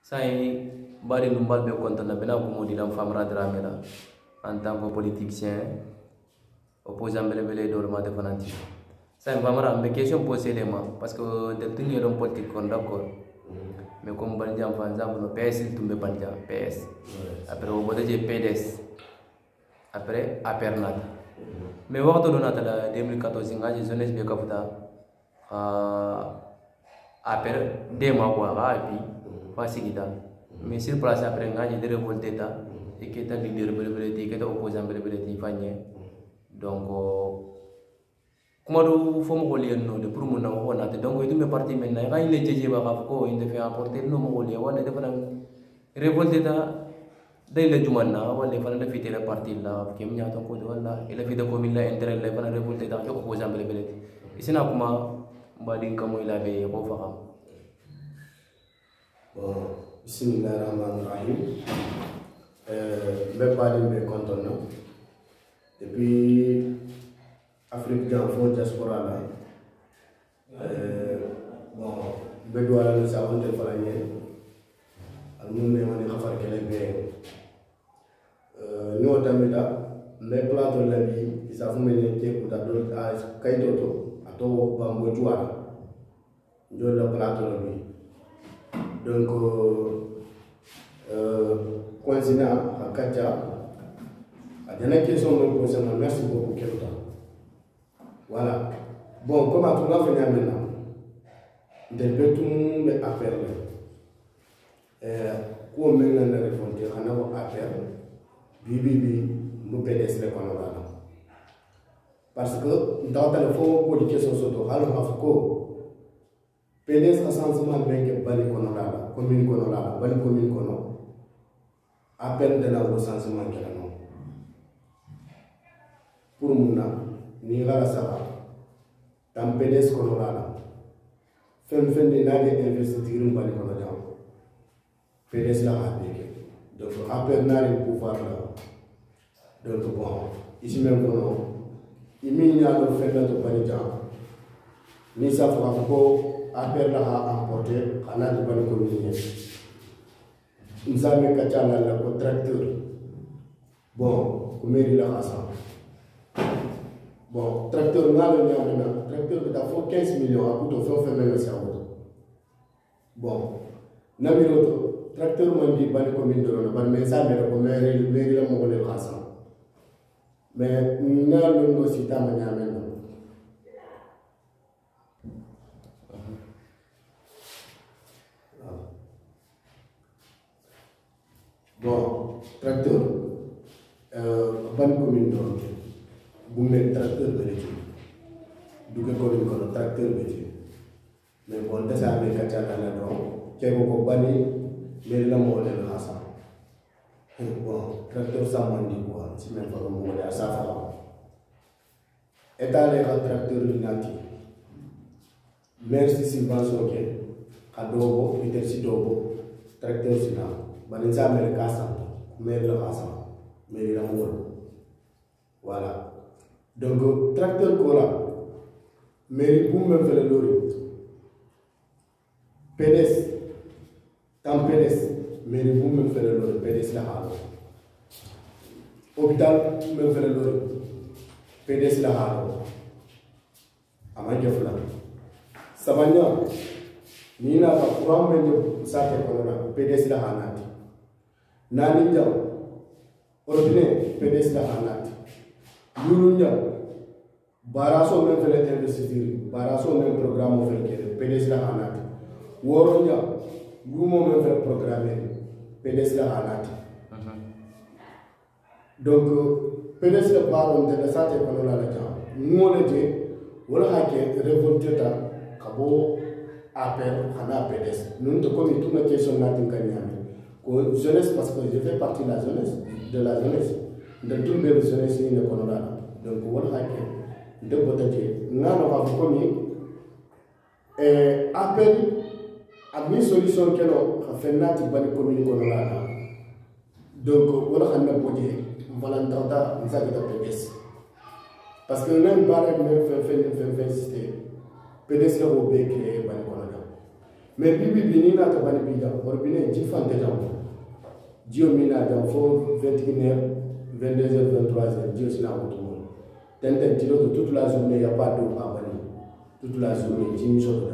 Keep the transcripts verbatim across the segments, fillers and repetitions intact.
sai bari numbal be konta na bena ko modi lam famra dramela en tant que politicien opposant bele bele do ma defananti sai famra me question poser les ma parce que de tenir un politique kon d'accord mais comme ban jam fan jam no P S tumbe banja P S après o bodo je P D S après apernat mais waxto do nata la deux mille quatorze ngaji jeunesse be kafuta euh après deux mois quoi rapi fasigita mais sur place après ngaji de révolté ta et que ta leader bele bele ti que ta opposant bele bele ti fanye donc kuma do fo mo golien no de pour mo na ko nata donc itu me parti men na ga ile jeje ba ko inde fait apporter no mo golien wala de fana révolté ta day la jumanna wala fana da fité la parti la kem nya to ko wala ila fi de ko min la intérêt la fana révolté ta ko opposant bele bele isina kuma mbadin kamo ila be ko fa bon bismillahirrahmanirrahim euh be badi be kontono depuis Afrique dans fond diaspora là euh bon be do ala sa wonte fala ñe al mun ne woni xafar kele be euh no tamita le plateau la bi isa fu mene ke ko da do a kayto to ato bambo tuwa do la plateau la bi donc euh coincident à Katia a des questions me posent merci beaucoup Keluta voilà bon comme à tout le monde maintenant des petits me appellent euh quoi maintenant ne répondre à nos appels bibi bi nous P D S le konola parce que dans le fond pour les questions surtout alors afko P D S recensement benke bali kono la commune kono la bali commune kono appel de la recensement kala non pour muna ni gala saba tam P D S kono la fem fem de nage investiture bali kono jam P D S la habike donc appel na le pouvoir là donc bon ici même kono imi nya do fenda to bali jam ni sa fa ko appel la a emporté xana di ban commune nsame kachala la ko tracteur bon ko mairie la xassa bon tracteur ngalo ñamena tracteur bi da fo quinze millions a kuto fo fe meme sa auto bon namiro to tracteur mo di ban commune do no ban mais ça mais ko mairie mairie la mo ko le xassa mais ngalo no sita ma ñamena bon tracteur euh ban commune do bu mel tracteur de l'équipe du ko commune ko tracteur be ci mais bon déjà be ka ta la do ke ko bani mais la mo le khasa bon tracteur ça mandi quoi ci même pas mo le sa fa état le tracteur ni nati merci subvention ke adobo iter dobo tracteur sina banin sa mere kasa mere la kasa mere la mo voilà donc tracteur ko la mere bu me fele lori P D S tam P D S mere bu me fele lori P D S la halo hôpital me fele lori P D S la halo ama jofla sabanya ni na ba kuram me sa ke ko na P D S la hanati nani jam ordine P D S la hanati yulu jam baraso men fele investiture baraso men programme fel kede P D S la hanati woro jam gumo men fel programme P D S la hanati donc P D S la baron de la santé kono la jam ngole je wala hake révolté ta kabo appel xana P D S nous te comme tout ma question na tin kanyami jeunesse parce que je fais partie de la jeunesse de la jeunesse de tout le jeunesse ni ko la donc wala hakke de botaje ngano ba ko ni eh appel a mi solution keno fenati bani commune ko la donc wala xamna bodé wala ndata nzaka de P D S parce que même barre même fait fait fait système P D S la ko be créé bani ko la mais bibi bini na ta bani bija orbine ji fante jam jio mina jam fo vingt et une heures vingt-deux heures vingt-trois heures jio sina ko tout monde tenten tilo de toute la journée il y a pas d'eau à bani toute la journée ji mi so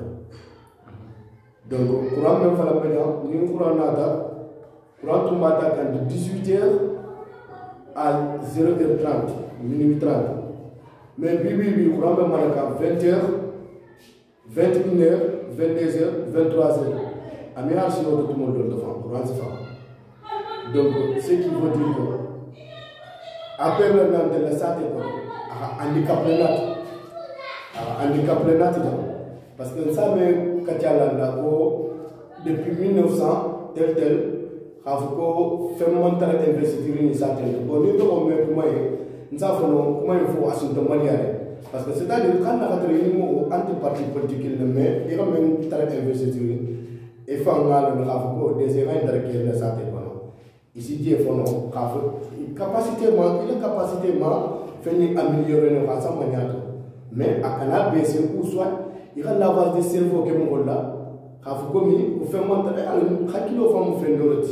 donc courant même fala bena ni courant nata courant tout matin quand de dix-huit heures à zéro heure trente minuit trente mais bibi bi courant même malaka vingt heures vingt et une heures vingt-deux heures vingt-trois heures ami archi no tout le monde devant courant c'est ça donc ce qui veut dire que après le nom de la santé handicap le nat handicap le nat parce que ça me katiala la ko depuis mille neuf cents tel tel ko fait monter investiture ni santé bon ni to ko me kuma e nzafo no kuma il faut assumer maliare parce que c'est-à-dire quand on a créé mo anti parti politique le mais il a même tara investiture et fa ngalo no ko des événements de la santé bon ici Dieu faut non capacité ma il a capacité ma fait améliorer nos façons maniato mais à kana baisser ou soit il a lavage de cerveau que mon là kafu komi ko fait monter al hakilo fam fait ndoroti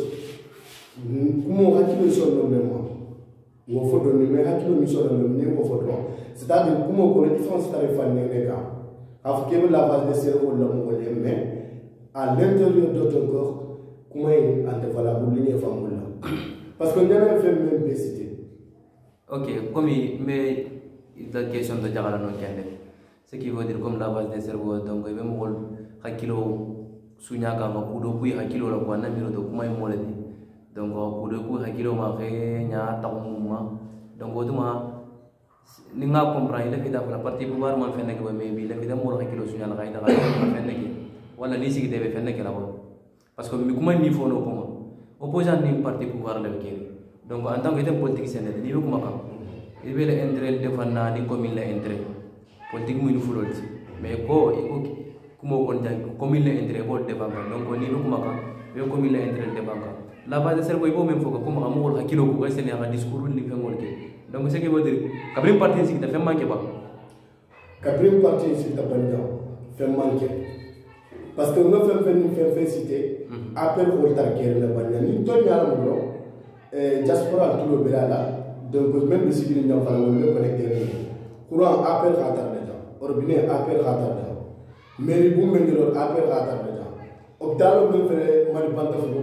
kumo hakilo so no même wo fo do ni mais hakilo mi so no même ni wo fo do c'est-à-dire kumo ko différence tare fan ne ka kafu ke lavage de cerveau la mo mais à l'intérieur de ton corps comment il est valable ligne fam là parce que on a fait même bécité ok comme mais la question de jagala non kende ce qui veut dire comme lavage de cerveau donc il veut mol hakilo sunya ka ma kudo ku hakilo la ko na miro do kuma mo le donc kudo ku hakilo ma fe nya ta ma donc oduma ni nga comprendre le vida la partie pouvoir man fe nek ba mais bi le vida mo hakilo sunya la kaida ka fe nek wala ni sigi debe fe nek la ko parce que mi kuma ni fo no kuma opposant ni parti pouvoir le ke donc en tant que politicien ni kuma ka il veut l'intérêt de fanna ni comme il l'intérêt politique muy fulol mais ko iko kumo kon jang comme il l'intérêt bo de banque donc ni no kuma ka be comme il l'intérêt de banque la base de cerveau ibo même faut que kuma amol hakilo ko gaise ni ha discours ni fe ngol ke donc ce qui veut dire kabrim parti ci da fe manqué ba kabrim parti ci da banja fe manqué parce que no fe fe ni fe fe cité appel au tarker la banja ni to nyala mo euh diaspora tout le belala donc même si il n'y a pas de connecté courant appel khatar déjà orbiné appel khatar déjà mairie bu mel ni loolu appel khatar déjà hôpital bu fere mari banta fu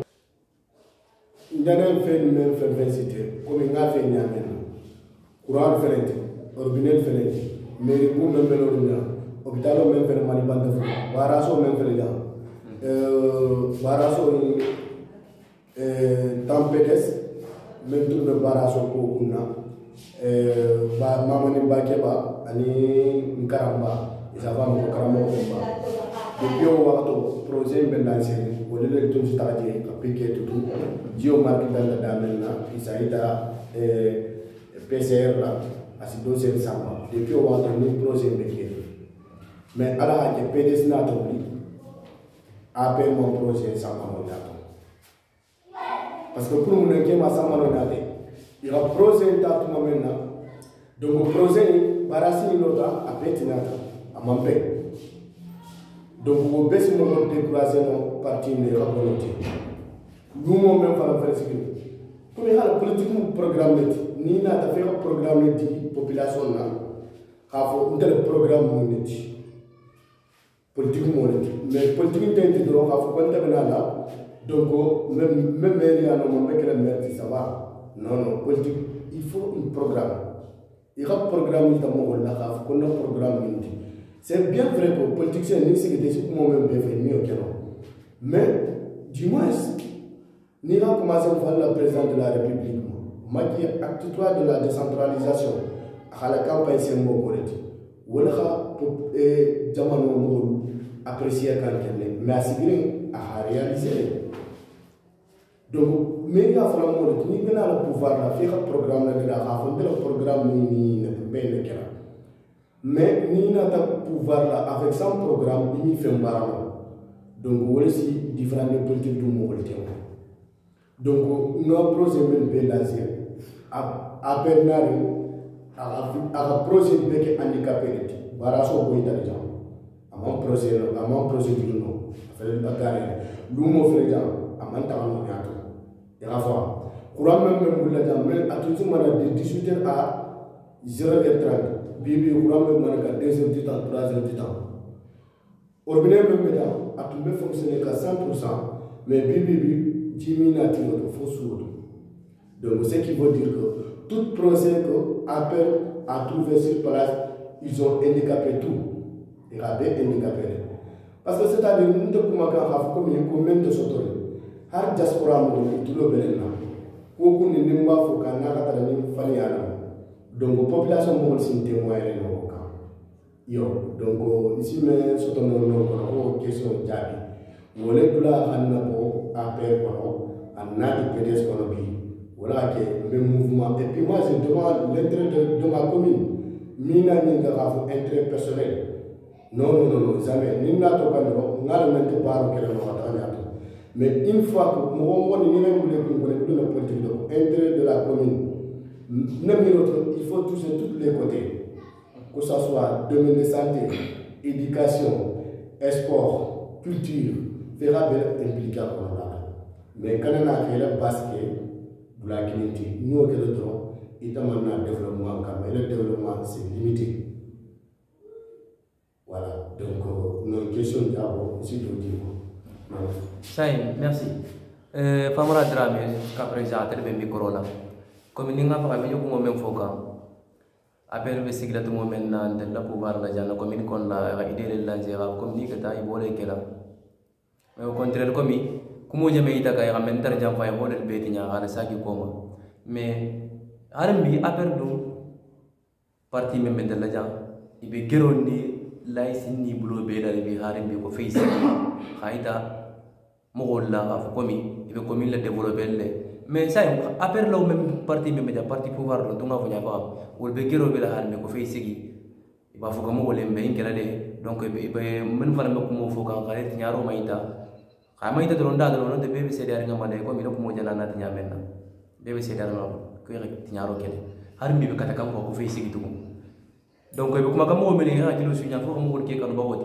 ñane fe même fe université comme nga fe ñame courant fere orbiné fere mairie bu mel loolu ña hôpital bu fere mari banta fu baraso même fere déjà euh baraso euh tempetes même tout le baraso ko kunna euh ba mamani bakeba ani nkaramba isava mo karamo ko ba depuis o wakto projet ben lancé wala le tout stade appliqué tout jio market dans la damena isaida euh P C R là asido sen sama depuis o wakto ni projet be mais ala ke P D S na to bi appel mon projet sama mo dato parce que pour mon équipe ma sama no date il a projet ta tout maintenant donc le projet barasi l'autre a pétinata à mampe donc vous baissez mon décourager nos partis de la volonté nous même faire faire ce que pour la politique mon programme ni na ta faire programme de population là xafo ndel programme mo nit politique mo nit mais politique de droit xafo kon tabana là donc même même mairie no mo mekele merci ça va non non politique il faut un programme il y a un programme qui est là qu'on a un programme c'est bien vrai que les politiciens ne sont pas même bien fait mais du moins nous avons commencé à faire le président de la République qui est acte trois de la décentralisation à la campagne symbolique ou là pour apprécier quelqu'un mais à ce à réaliser donc mais il y a vraiment le ni bena le pouvoir la faire un programme là de la faire le programme ni ni ben kera mais ni na ta pouvoir là avec son programme ni fait mbaro donc aussi différents politiques du monde donc nos projets même belazia a a bernari a a projet de handicapé baraso boy déjà à mon projet à mon projet du non fele bagare lumo fele jam amanta no nyato ya fa kuram même même bulla jam mais atutu mana de dix-huit heures à zéro heure trente bibi kuram même mana ka deux heures du temps trois heures du temps ordinaire même jam atumbe fonctionner qu'à cent pour cent mais bibi bi jimina tino fo sourd. Donc ce qui veut dire que tout procès que Apple a trouvé sur place, ils ont handicapé tout. Ils avaient handicapé. Parce que c'est-à-dire, nous ne pouvons pas combien de choses. Har diaspora mo tout le belena. Ko ko ni nimba fo kana ka tara ni fali ala. Donc population mo sin témoin le no ka. Yo, donc ici mais soto no no ko question jabi. Wole dula anna ko Apple ko anna di P D S ko bi. Voilà que le mouvement. Et puis moi, je demande l'intérêt de, de ma commune. Mina ninga rafu intérêt personnel. Non, non, non, non, jamais. Ninga to kanro, ngal mente paro kele no atanya. Mais une fois que moi, moi, ni même voulez que vous voulez la politique de intérêt de la commune. Il faut toucher tous les côtés. Que ce soit domaine de santé, éducation, sport, culture, verra bien impliqué pour là. Mais quand on a créé le basket, la communauté, nous, que le droit, il y a un développement, mais le développement, c'est limité. Voilà, donc, nos questions d'abord, c'est de dire. Saïm, merci. Famara Drame, qu'après j'ai atterri le micro là. Comme il n'y a pas de moment même focal. Après le cycle de moment de la pouvoir la jana, comme il qu'on a idée de la gérard, comme dit que tu as évolué là. Mais au contraire, comme il Kumu jame ita kaya kamentar jam fay model beti nya ala saki koma mais armi aperdu parti membe de la jam ibe gerondi lay sinni bulo be dal bi harim bi ko face khaita mogolla af komi ibe komi la développer le mais ça aper law même parti membe ja parti pouvoir do nga fanya fa wol be gero be la harim ko face gi iba fo ko mogole mbe inkela de donc ibe men fana ko mo fo kan khalit nyaro maita kama ita doronda doronda de bebe se dari ngamane ko mi no mo jana nati nyamenna bebe se dari no ko rek tinyaro kele har mi be kata kam ko fe sigi tugu donc be kuma kam mo meli ha kilo sunya fo mo ke kan bawoti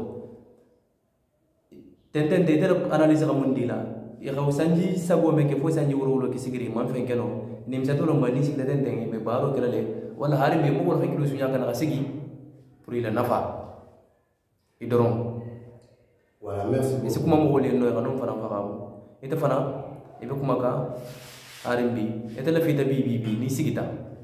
tenten de de analyse kam ndila e xaw sanji sabo me ke fo sanji woro woro ki sigiri man fen keno nim sa to lo mani sig tenten de be baro kele wala har mi mo ko kilo sunya kana sigi pour ila nafa idoron. Voilà, merci beaucoup. C'est comment vous voulez nous rendre fana fara. Et te fana, et be kuma ka R and B. Et te la fita bi bi bi ni sigita.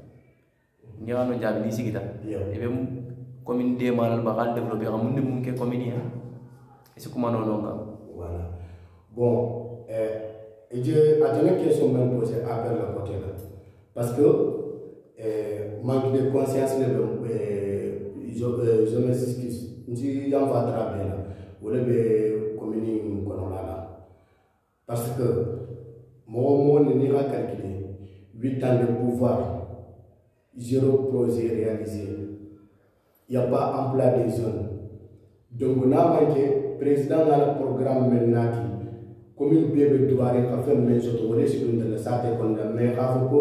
Ni rano jabi ni sigita. Et be commune de malal bakal développer am ndi mum ke commune ya. Et c'est comment non non ka. Voilà. Bon, euh et je a une question même posée après la côté là. Parce que euh manque de conscience le euh je je m'excuse. Ndi ya va travailler là. Vous l'avez communiqué là. Parce que mon monde n'est pas calculé. huit ans de pouvoir, zéro projet réalisé. Il n'y a pas emploi des zones. Donc, on a manqué, président dans le programme maintenant, comme il peut doit faire une maison de l'État, mais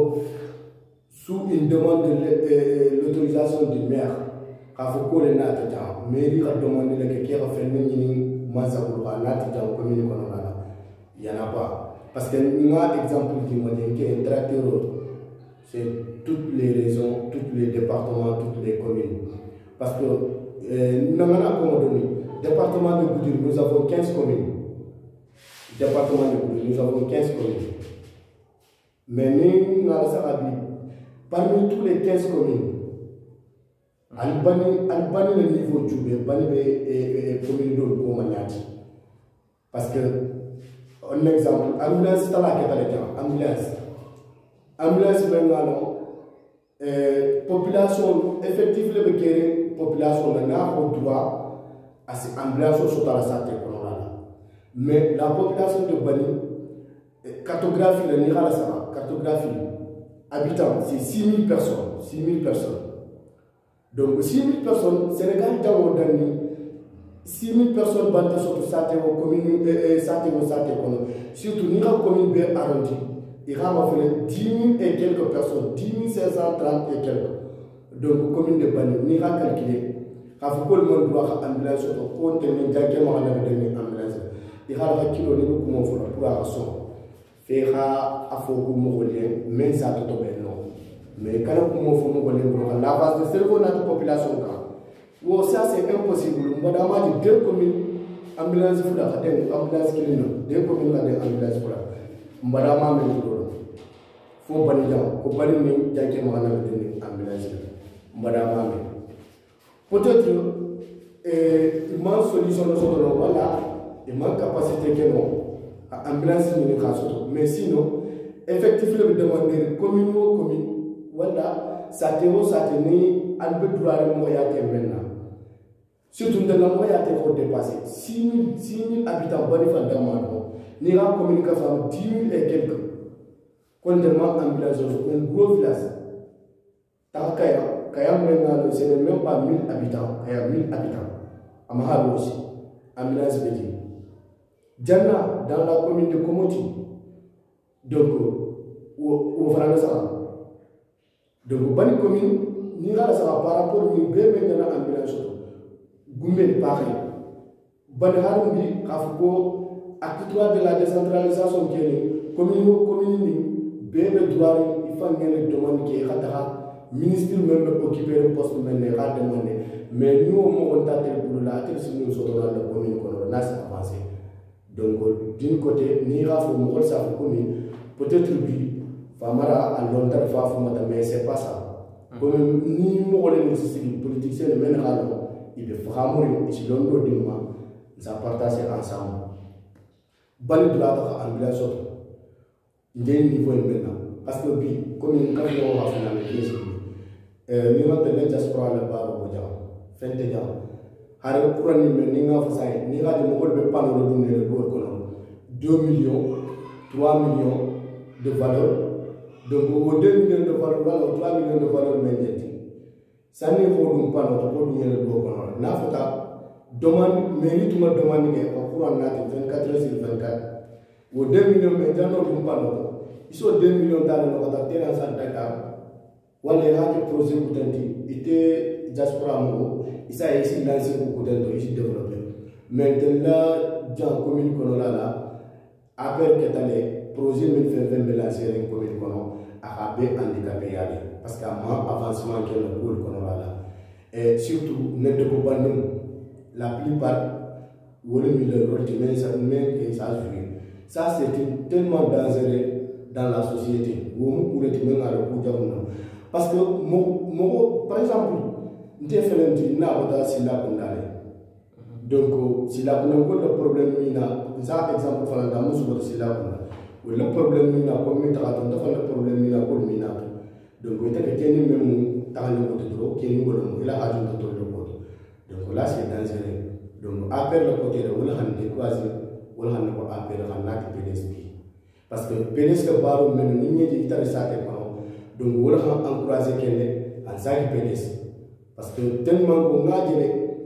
sous une demande de l'autorisation du maire. Afoko le nata jam mairie ka demande le ke ka fait ni mansa ko ka nata jam commune ko na yana pas parce que nga exemple qui m'a dit que tracteur c'est toutes les régions tous les départements toutes les communes parce que euh, nous avons département de Goudiri nous avons quinze communes département de Goudiri nous avons quinze communes mais nous na sarabi parmi tous les quinze communes Albani, Albani le niveau du Albani est commune de Gomaniati. Parce que, un exemple, ambulance, c'est là que tu as ambulance. Ambulance, maintenant, population, effective, le population, maintenant, on doit à ces ambulances sur la santé. Mais la population de Bani, cartographie, le Nira la cartographie, habitants, c'est six mille personnes. six mille personnes. Donc, six mille personnes, Sénégal est dans le six mille personnes bantent sur le santé au commune, santé au santé. Surtout, nous avons commune bien arrondie. Il y a dix mille et quelques personnes, dix mille cinq cent trente et quelques. Donc, commune de Bani, nous avons calculé. Il faut que le monde doit ambulance sur le compte de l'Indiaké, on a donné ambulance. i hala kilo ni ko mo fo pour a so fe ha afo ko mo le men sa to be no mais kala ko mo fo mo le ko la base de cerveau na population ka wo ça c'est impossible madama di deux communes ambulance fula ka den ambulance kilino deux communes ka den ambulance fula madama me do fo bani jam ko bani ni janke mo na den ambulance madama me peut-être eh man solution no so no wala et man capacité que non ambulance ni ka so mais sinon effectivement le demander commune ou commune wala ça te ho ça te ni albe droit mo ya te maintenant surtout dans la moya te ko dépasser six mille habitants bani fa damano ni la communication dix mille et quelques contrairement ambulance un gros village takaya kaya maintenant ce n'est même pas mille habitants kaya mille habitants amahalo aussi ambulance bedi janna dans la commune de Komoti donc au au France donc bani commune ni la ça par rapport ni be men na ambulance gumben pareil ban harum bi kafuko acte trois de la décentralisation kene commune commune ni be be droit il faut ngene demande ki khata ministre même occuper le poste men ne ra demander mais nous on on tâter pour la tête si nous sommes dans la commune qu'on a avancé donc d'un côté ni ra faut mo ça commune peut-être bi famara à long terme fa faut mais c'est pas ça comme ni mo les politiciens le men ra il peut vraiment ici l'on dit moi ça partager ensemble bali droit à ambulance ndé niveau maintenant parce que bi comme une carte on va faire la pièce euh ni on te laisse pour le bar au jam fente jam har pour ni men ni nga fa say ni ga de mo be pano do ne le do ko deux millions trois millions de valeur donc au deux millions de valeur ou trois millions de valeur mais sani fo dum pano to ko dum yele do ko na fota demande mérite ma demande ke ko pour na vingt-quatre heures sur vingt-quatre wo deux millions mais jano dum pano iso deux millions dal no ta tena sa Dakar wala ya ke projet ko tanti ite diaspora mo isa ici lancer ko tanto ici développer mais de la jan commune kono la la après que tale projet min fait vingt lancer en commune kono a be handicapé yale parce que ma avancement que le cours kono la et surtout ne de ko bandum la plupart wole mi le rôle de ça même que ça joue ça c'est tellement dangereux dans la société où on pourrait même à le coup parce que mo, mo, par exemple nte felenti na bota sila kundale donc sila kuna ko le problème mina ça exemple fala da musu bota sila kuna ou le problème mina ko mi ta ta fa le problème mina ko mina donc ita ke teni même ta le ko to ke ni ko mo ila ha to to le ko donc là c'est dangereux donc après le côté de wala han de quasi wala han ko après han na P D S bi parce que P D S que baro men ni ni di ta sa te ko donc wala han encourager kene en sa P D S parce que tellement qu'on a dit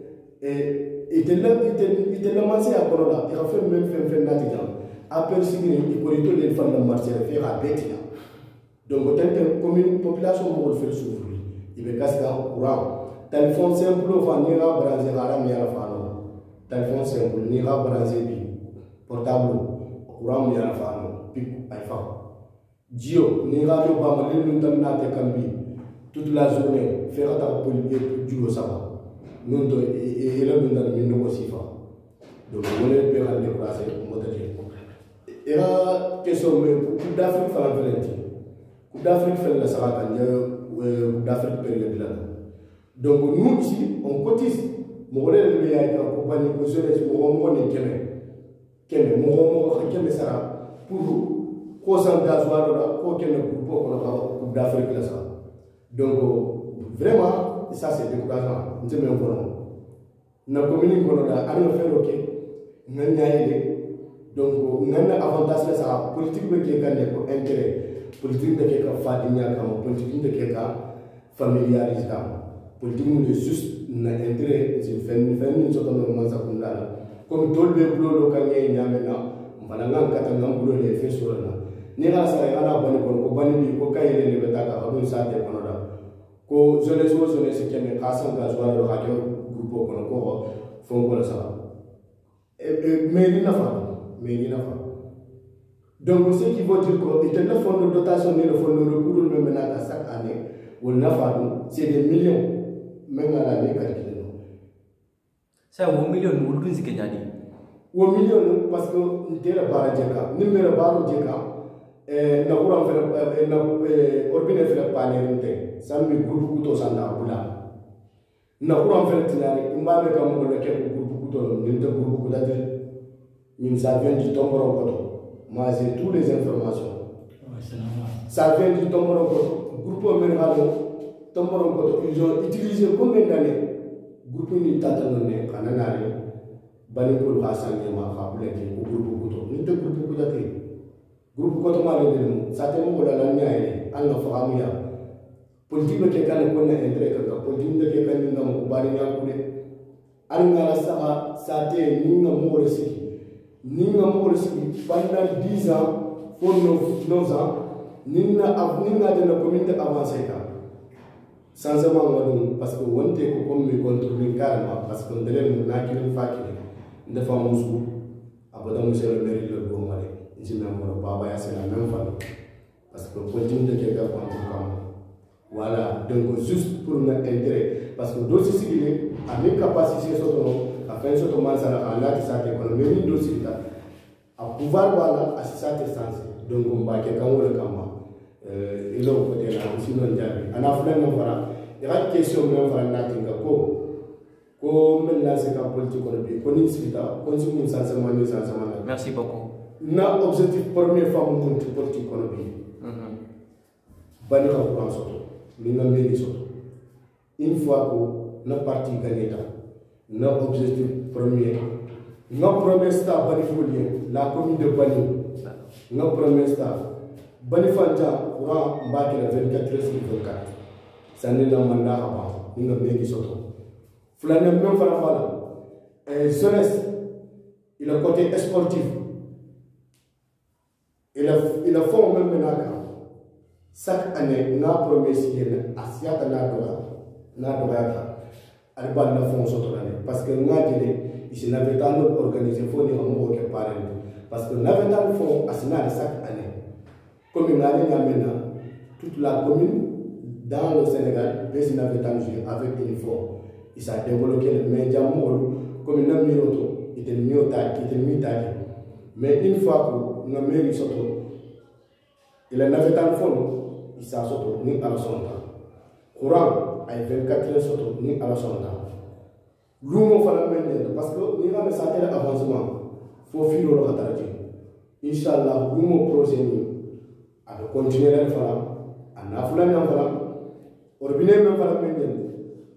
et il était là il était là massé à Corolla il a fait même fait fait natif après signer il faut tout les femmes de marché faire à bêtir donc tant que commune population mo faire souffrir il veut casser en courant téléphone simple va ni ra brancher ara mi ara fano téléphone simple ni ra brancher bi portable courant mi ara fano pic iPhone Dio ni ra do ba ma lu tam na te kambi toute la journée faire ta politique du sama non to et là nous dans une négociation donc on est bien à déplacer modèle et là question mais coupe d'Afrique fala valenti coupe d'Afrique fait la sara kan coupe d'Afrique période là donc nous ici on cotise mo le le ya ka compagnie ko jeunesse mo mo ne keme keme mo mo keme sara pour ko san gasoil là ko keme pour ko coupe d'Afrique là ça donc vraiment ça c'est décourageant nous sommes encore na commune kono da ana faire OK nan yaayé donc nan avantage la ça politique be ke kan ko intérêt politique de ke ka fadinya kam politique de ke ka familiarise kam politique mu juste na intérêt c'est fen fen ni soto no manza kundala comme dolbe blolo kan ngay nyamena mbana ngam kata ngam bulo le fe sura na ni la sa ana bani ko ko bani bi ko kayele le betaka ko sa te kono da ko jeunesse o jeunesse kene kasan gasoil do radio groupe kono ko fonko la sa e mais ni na fa mairie n'a pas. Donc, ce qui veut dire que le fonds de dotation et le fonds de recours même maintenant chaque année, c'est des millions, même à l'année calculée. C'est un million, vous le dites qu'il un million, parce que nous avons barré Djeka, nous avons barré Djeka, et nous avons fait ordinaire fait parler, ça me groupe couteau sans la nous avons fait tinari, nous avons fait comme le groupe couteau, nous avons groupe couteau, nous avons dit tomberon couteau. Moi, j'ai toutes les informations. Ça vient du tomberon couteau, groupe Merhalo, tomberon couteau, ils ont utilisé combien d'années? Groupe ni tatanone, kananari, banikul hasan yama, kabule ki, groupe couteau. Nous avons groupe couteau. Groupe couteau m'a dit, ça te m'a dit la niaïe, an la famille. Politique de quelqu'un ne connaît un politique de quelqu'un ne connaît pas un politique. An sa sa te ni nga mo siki. Ni nga mo siki pendant dix ans, pour neuf ans, ni na ni na de la communauté avancée ka. Sans zaman parce que on te ko comme me contrôler carrément parce que ndele na ki fa ki nda fa musu abada monsieur le maire le bon mari. Je même mon baba ya c'est la même famille parce que politique de quelqu'un comme voilà, donc juste pour notre intérêt. Parce que dossier civil, à mes capacités, à faire ce moment, ça a l'air de cette économie, dossier à pouvoir voilà, à cette essence. Donc, on va quelqu'un ou le camp. Il a côté là, aussi non diable. En Afrique, on va. Il y a une question même pour la Tingapo. Comme là, c'est un politique économique. On y discute, on y discute sans se sans se Merci beaucoup. Notre objectif premier, femme, politique économique. Bani ka courant soto ni nga mairie soto une fois que notre parti gagné notre objectif premier notre premier star Bani Folien la commune de Bani notre premier star Bani Fanta courant mbaki la vingt-quatre heures sur vingt-quatre ça n'est pas mandat avant ni nga mairie soto flâner même fara fala et jeunesse il a côté sportif il a il a fait même menaka. Chaque année, nous avons promis à Asiata Nadora, à la fonds l'année. Parce que nous avons dit, n'avait pas organisé, il faut dire que parents. Parce que nous avons dans le fonds à chaque année. Comme nous avons maintenant, toute la commune dans le Sénégal, nous avons joué avec une fonds. Il s'est développé, mais il y a comme nous avons mis il était mieux taillé. Mais une fois que nous avons mis il a n'avait dans le fond. Il s'est sorti ni à la sonde. Courant a vingt-quatre heures sorti ni à la sonde. L'homme fait la même parce que nous avons un avancement. Il faut filer le rattrapage. Inch'Allah, l'homme projet a continué à faire. On a fait la même chose. Orbiné même fait la même chose.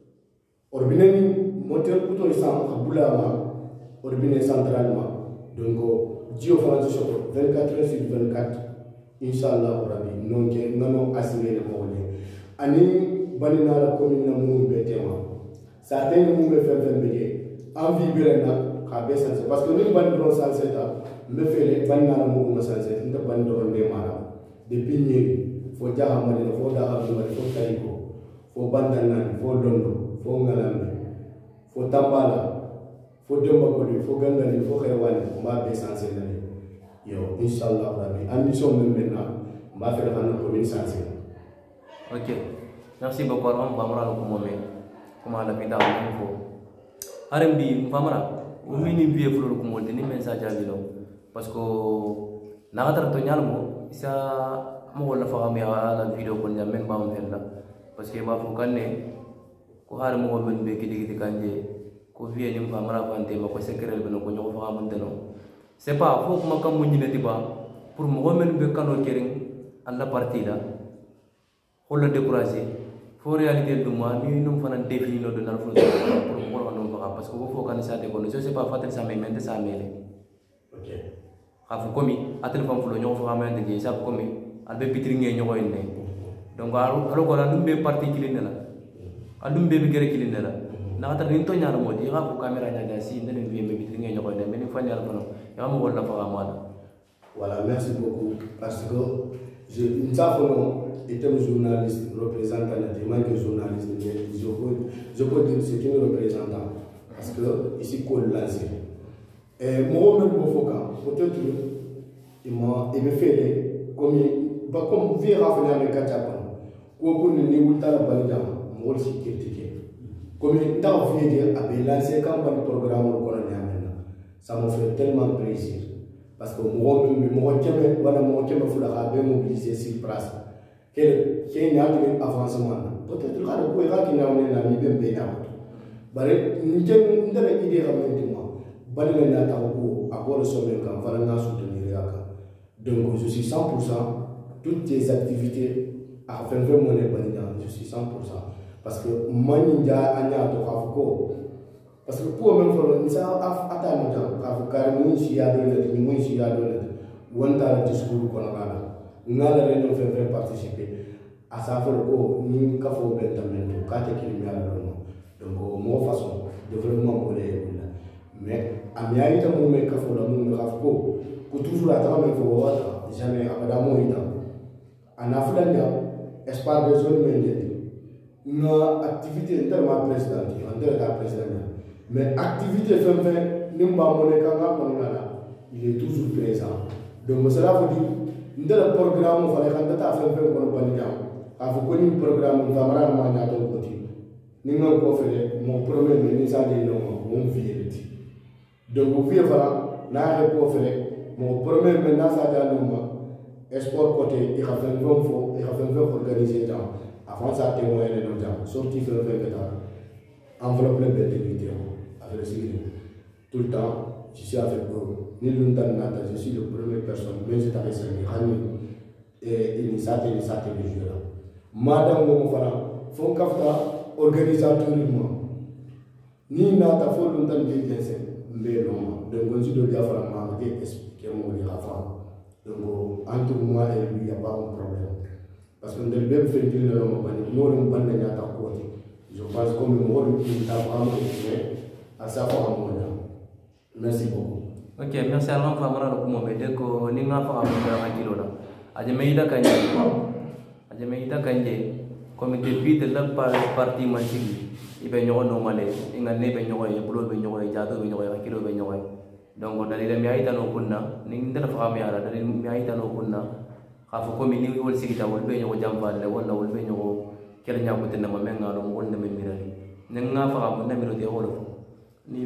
Orbiné moteur plutôt sans aboulama. Orbiné centralement. Donc, Dieu fait vingt-quatre heures sur vingt-quatre. Inch'Allah, Rabbi, non que non assuré le problème. Ani banina la commune na mou betema. Certains mou me fait faire béger. Envie belena, kabe sanse. Parce que nous bandons sanse ta, me fait les banina la mou me sanse. Nous bandons des mara. Depuis nier, faut dire à moi, faut dire à moi, faut taïko, faut bandana, faut londo, faut ngalambe, faut tambala, faut dembakoli, faut gangani, faut khéwani, on va baisser sanse l'année. Yo, Inch'Allah, Rabbi. Ambition même maintenant, on va faire la commune sensée. Ok. Merci beaucoup. On va voir comment comment la vida on faut. Arimbi, famara. O mini vie fleur comme on dit message à l'eau. Parce que n'agatara to nyalmo isa mo wala fa am ya la vidéo ko nyam men ba on hella. Parce que ba fu kanne ko har mo ben be kidi kidi kanje ko vie ni famara fante ma ko secret be no ko nyoko fa am teno. C'est pas faut que makam munyi ne tiba pour mo men be kano kering alla partie là holo décourager faut réalité de moi ni nous fana définir no de nal fo pour mo no fa parce que faut kan ça te connaître je sais pas fatel ça mais mente ça mele OK afu komi atel fam flo ñoo fa amante je sa komi albe pitri nge ñoo inde donc alo alo ko la dum be partie kilinde la adum be be gere kilinde la na ta rin to ñaara modi ga ko caméra ñaga si ndene vie me pitri nge ñoo inde mais ni fa ñaar fa Voilà, merci beaucoup. Parce que je, nous avons été journaliste, représentant, tellement que journaliste, je peux, je peux dire que c'est un représentant. Parce que ici, Cole Lancé. et mo men mo foka peut-être il m'a il me fait comme ba comme vie rafina me kacha ko ko ni wulta la balja mo si critiquer comme ta vie de abe lancer campagne programme ko na nyamena ça me fait tellement plaisir parce que mo men mo keme wala mo keme fula ka be mobiliser sur place que que n'y a de avancement peut-être la ko ira ki na on na mi be be na bare nje ndere idée ramènement balé na ta ko akoro sommet kan fala na soutenir yaka donc je suis cent pour cent toutes tes activités à faire vraiment les bonnes, je suis cent pour cent parce que maninja anya to kafuko parce que pour même pour nous ça ata mo jam kafukar mo si ya do le ni mo si ya do le wonta la discours ko na bala ngala réunion fait faire participer à ça faire ko ni kafo bentamento kate kilimi ala do donc mo façon développement ko le mais amia ita mo me kafo la mo kafuko ko toujours ata me ko wata jamais abada mo ita ana fulanya espoir de zone mendete na activité tellement présidente en terre de président mais activité fait fait nimba moneka nga konala il est toujours présent donc cela veut dire ndel programme fale kan ta fait fait ko banja a fu ko ni programme famara ma nya to ko ti ni nga ko fele mon premier ministre de no mon vérité donc vie fala na ko fele mon premier ministre de no espoir côté il a fait un faux il a fait un organisé dans avant ça témoigner de nos gens sorti faire faire que enveloppe de dignité avec le signe tout le temps je suis avec eux ni l'undan nata je suis le premier personne mais je t'avais servi rani et il s'est il s'est le jour là madame mo fara fon kafta organisatoirement ni nata fo l'undan de bien c'est mais non donc on dit de dia fara ma expliquer mo li rafa donc entre moi et lui il n'y a pas de problème parce que nous devons faire du nom nous on va pas à côté je pense comme moi il a vraiment à sa forme merci beaucoup ok merci à l'enfant famara ko mo be de ko ni nga fa am ko hakilo la aje meida kanje aje meida kanje comme depuis de la partie machigi ibe nyogo normale inga ne be nyogo e bulo be nyogo e jado be nyogo e hakilo be nyogo donc dalila mi ayta no kunna ni ndara fa am yara dalil mi ayta no kunna khafu ko mi ni wol sigita wol be nyogo jamballe wala wol be nyogo kala nyaako tenna ma menga no wol na me mirali ni nga fa am na miro de wolo ni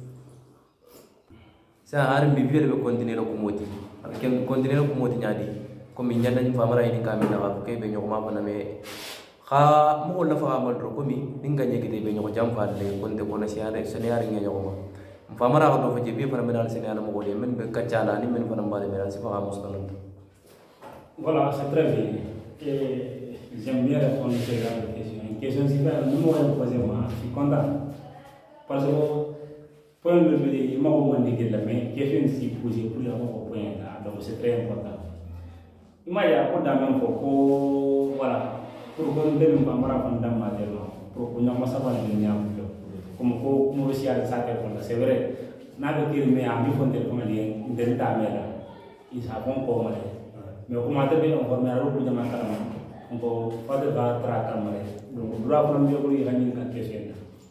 sa har mi viere be continuer ko moti ken continuer ko moti nyaadi ko mi nyanda ni famara ni kamina ka ke be nyogo ma fa na me kha mo la fa amal ro ko mi ninga nyegite be nyogo jamballe konte ko na siare seniare nyogo ma famara ko do fa jebi fa menal sene ala mo ko men be kacala ni men fa mbale menal si fa mustanan voilà c'est très bien et j'aime bien répondre à ces genres de questions une question si pas nous on poser moi je suis content parce que point de vue il m'a demandé la mais question si poser pour avoir au point là donc c'est très important il m'a ya ko da même ko voilà pour qu'on donne un famara fondam matériel pour qu'on n'a pas ça va le nyam comme ko mo si ala sa te fonda c'est vrai na do kiri me ami fonde ko mali den ta mela isa bon ko male mais ko mate be on formé ro jama kala on ko fade ba tra ta male donc dura from yo ko yani ka question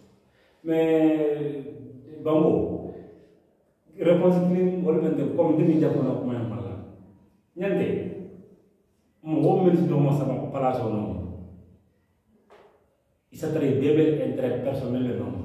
mais bango réponse ni wala ben de comme demi japono ko man mala nyande mo wo men do mo sama ko place no isa très bébé intérêt personnel non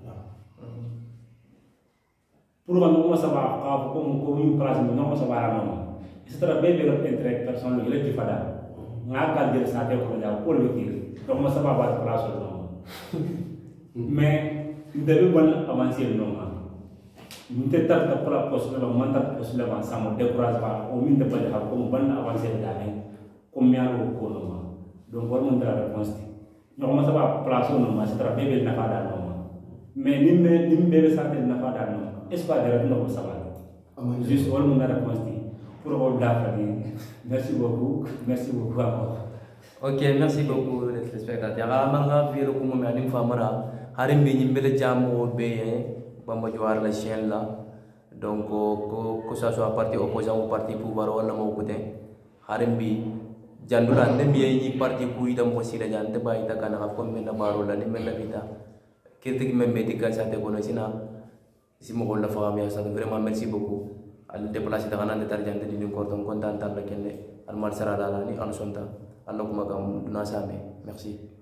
pour que nous savoir quand comme comme une place non savoir non c'est très bien le intérêt personnel il est différent n'a pas dire ça que là pour le dire donc on savoir pas place non mais il devait bon avancer non nous te tard de pour la poste le mental poste le ça me décourage pas au minute de pas comme bon avancer d'aller comme bien au ko non donc on montre la réponse non on savoir place non c'est très bien na pas non mais ni me ni bébé ça na pas non est-ce pas de retour ça va juste on me réponse pour vous merci beaucoup merci beaucoup encore ok merci beaucoup les téléspectateurs amanga viro ko mo anim famara harim be nyimbele jamo be bamba joar la chaîne là donc ko ko ça soit parti opposant ou parti pouvoir wala mo ko té harim bi jandula ndem yi parti ku idam ko sila jante ba ita kana ko men na baro la ni men na vita kirti ki men medical sa te kono sina si mo la famille ça vraiment merci beaucoup al déplacer daga nan tarjante di ni korton kontan tan la kende al mar sara dala ni an sonta Allah kuma kam na same merci